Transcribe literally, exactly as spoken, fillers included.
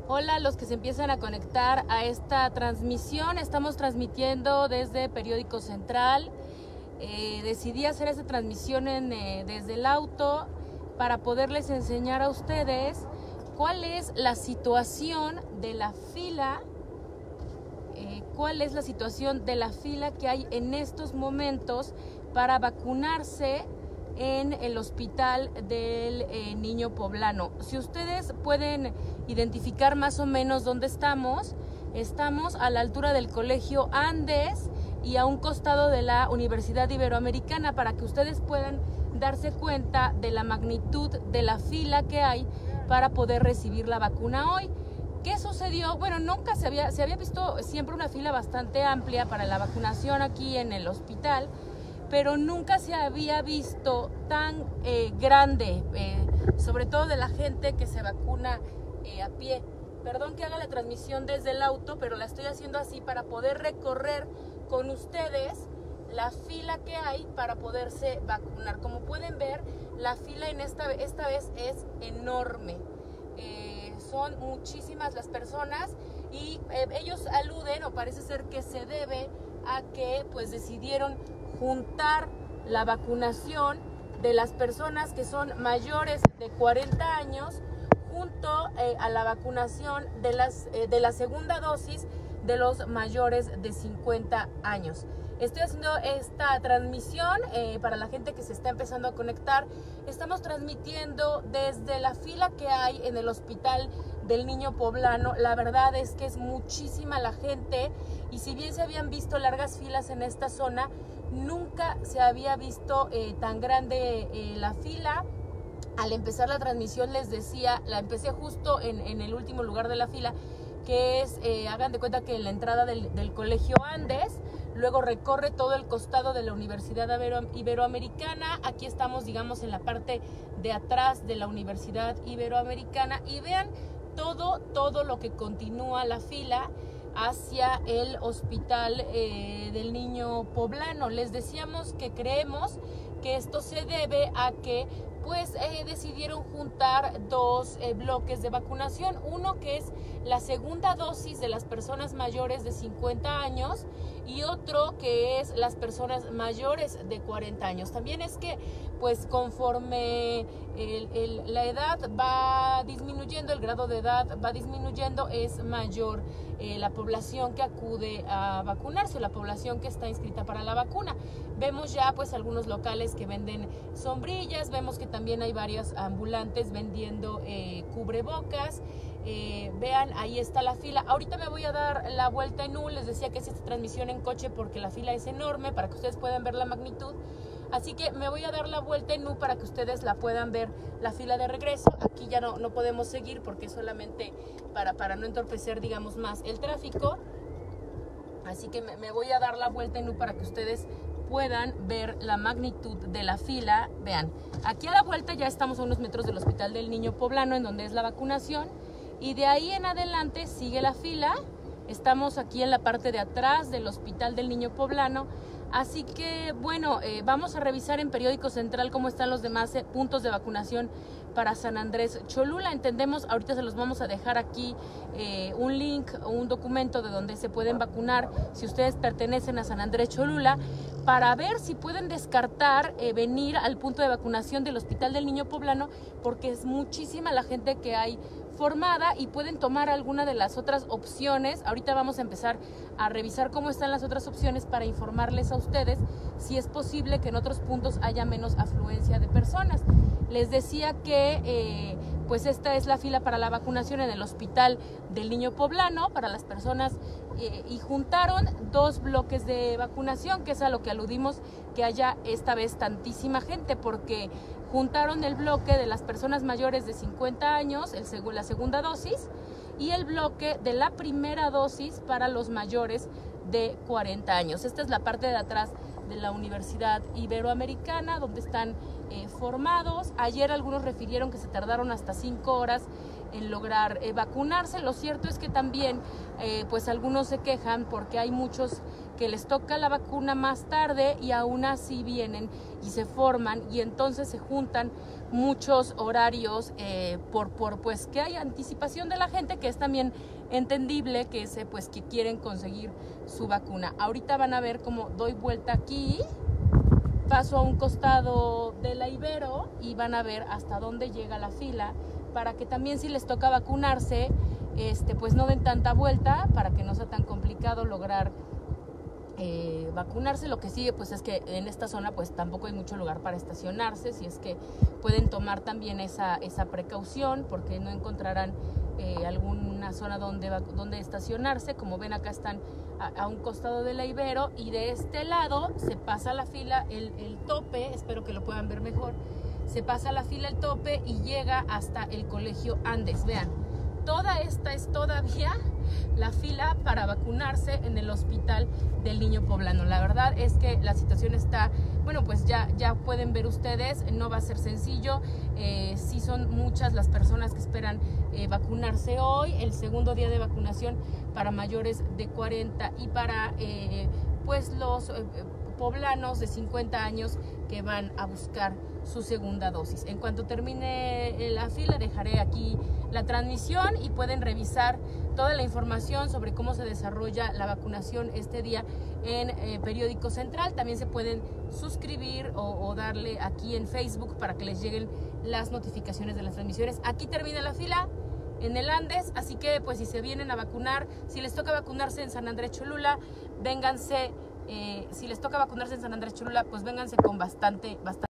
Hola a los que se empiezan a conectar a esta transmisión. Estamos transmitiendo desde Periódico Central. Eh, decidí hacer esta transmisión en, eh, desde el auto para poderles enseñar a ustedes cuál es la situación de la fila, eh, cuál es la situación de la fila que hay en estos momentos para vacunarse en el hospital del eh, Niño Poblano. Si ustedes pueden identificar más o menos dónde estamos, estamos a la altura del Colegio Andes y a un costado de la Universidad Iberoamericana, para que ustedes puedan darse cuenta de la magnitud de la fila que hay para poder recibir la vacuna hoy. ¿Qué sucedió? Bueno, nunca se había, se había visto siempre una fila bastante amplia para la vacunación aquí en el hospital, pero nunca se había visto tan eh, grande, eh, sobre todo de la gente que se vacuna eh, a pie. Perdón que haga la transmisión desde el auto, pero la estoy haciendo así para poder recorrer con ustedes la fila que hay para poderse vacunar. Como pueden ver, la fila en esta, esta vez es enorme. Eh, son muchísimas las personas y eh, ellos aluden, o parece ser que se debe a que pues decidieron juntar la vacunación de las personas que son mayores de cuarenta años junto eh, a la vacunación de, las, eh, de la segunda dosis de los mayores de cincuenta años. Estoy haciendo esta transmisión eh, para la gente que se está empezando a conectar. Estamos transmitiendo desde la fila que hay en el hospital del Niño Poblano. La verdad es que es muchísima la gente, y si bien se habían visto largas filas en esta zona, nunca se había visto eh, tan grande eh, la fila. Al empezar la transmisión les decía, la empecé justo en, en el último lugar de la fila, que es, eh, hagan de cuenta que en la entrada del, del Colegio Andes, luego recorre todo el costado de la Universidad Iberoamericana. Aquí estamos, digamos, en la parte de atrás de la Universidad Iberoamericana, y vean todo, todo lo que continúa la fila hacia el hospital eh, del Niño Poblano. Les decíamos que creemos que esto se debe a que pues eh, decidieron juntar dos eh, bloques de vacunación, uno que es la segunda dosis de las personas mayores de cincuenta años y otro que es las personas mayores de cuarenta años. También es que pues conforme el, el, la edad va disminuyendo, el grado de edad va disminuyendo, es mayor eh, la población que acude a vacunarse, la población que está inscrita para la vacuna. Vemos ya pues algunos locales que venden sombrillas, vemos que también hay varios ambulantes vendiendo eh, cubrebocas. Eh, vean, ahí está la fila. Ahorita me voy a dar la vuelta en U. Les decía que es esta transmisión en coche porque la fila es enorme, para que ustedes puedan ver la magnitud. Así que me voy a dar la vuelta en U para que ustedes la puedan ver, la fila de regreso. Aquí ya no, no podemos seguir porque es solamente para, para no entorpecer, digamos, más el tráfico. Así que me, me voy a dar la vuelta en U para que ustedes puedan ver la magnitud de la fila. Vean, aquí a la vuelta ya estamos a unos metros del Hospital del Niño Poblano, en donde es la vacunación, y de ahí en adelante sigue la fila. Estamos aquí en la parte de atrás del Hospital del Niño Poblano. Así que, bueno, eh, vamos a revisar en Periódico Central cómo están los demás eh, puntos de vacunación para San Andrés Cholula. Entendemos, ahorita se los vamos a dejar aquí eh, un link o un documento de donde se pueden vacunar si ustedes pertenecen a San Andrés Cholula, para ver si pueden descartar eh, venir al punto de vacunación del Hospital del Niño Poblano, porque es muchísima la gente que hay formada y pueden tomar alguna de las otras opciones. Ahorita vamos a empezar a revisar cómo están las otras opciones para informarles a ustedes si es posible que en otros puntos haya menos afluencia de personas. Les decía que eh, pues esta es la fila para la vacunación en el Hospital del Niño Poblano para las personas eh, y juntaron dos bloques de vacunación, que es a lo que aludimos, que haya esta vez tantísima gente, porque juntaron el bloque de las personas mayores de cincuenta años, el seg- la segunda dosis, y el bloque de la primera dosis para los mayores de cuarenta años. Esta es la parte de atrás de la Universidad Iberoamericana, donde están eh, formados. Ayer algunos refirieron que se tardaron hasta cinco horas en lograr eh, vacunarse. Lo cierto es que también eh, pues algunos se quejan porque hay muchos que les toca la vacuna más tarde y aún así vienen y se forman y entonces se juntan muchos horarios eh, por, por pues que hay anticipación de la gente, que es también entendible, que se, pues que quieren conseguir su vacuna. Ahorita van a ver cómo doy vuelta aquí, paso a un costado de la Ibero y van a ver hasta dónde llega la fila, para que también si les toca vacunarse, este, pues no den tanta vuelta, para que no sea tan complicado lograr eh, vacunarse. Lo que sigue pues es que en esta zona pues tampoco hay mucho lugar para estacionarse, si es que pueden tomar también esa, esa precaución, porque no encontrarán eh, alguna zona donde, donde estacionarse. Como ven, acá están a, a un costado de la Ibero, y de este lado se pasa la fila, el, el tope, espero que lo puedan ver mejor, se pasa la fila el tope y llega hasta el Colegio Andes. Vean, toda esta es todavía la fila para vacunarse en el Hospital del Niño Poblano. La verdad es que la situación está, bueno, pues ya, ya pueden ver ustedes, no va a ser sencillo. Eh, sí son muchas las personas que esperan eh, vacunarse hoy, el segundo día de vacunación para mayores de cuarenta y para eh, pues los eh, poblanos de cincuenta años que van a buscar su segunda dosis. En cuanto termine la fila, dejaré aquí la transmisión y pueden revisar toda la información sobre cómo se desarrolla la vacunación este día en eh, Periódico Central. También se pueden suscribir o, o darle aquí en Facebook para que les lleguen las notificaciones de las transmisiones. Aquí termina la fila en el Andes, así que pues si se vienen a vacunar, si les toca vacunarse en San Andrés Cholula, vénganse, eh, si les toca vacunarse en San Andrés Cholula, pues vénganse con bastante, bastante